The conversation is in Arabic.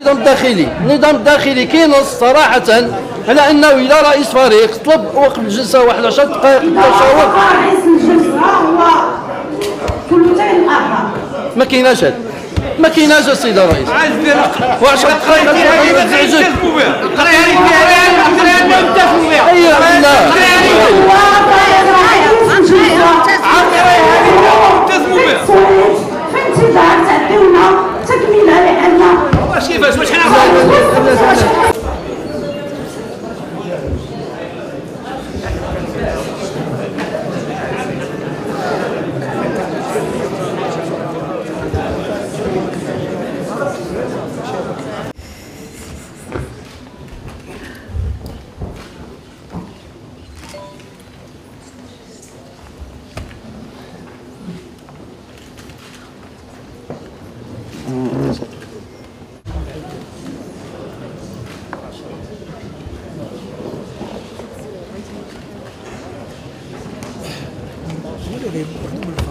النظام الداخلي كينص صراحة على أنه إذا رئيس فريق طلب وقف الجلسة واحد 10 دقائق للتشاور. رئيس الجلسة هو ثلثي الأعضاء. ما كايناش هاد، ما كايناش السيد الرئيس. و10 دقائق تزعجك. في انتظار تعطيونا تكملة لأن واش كيفاش واش حنا Olha,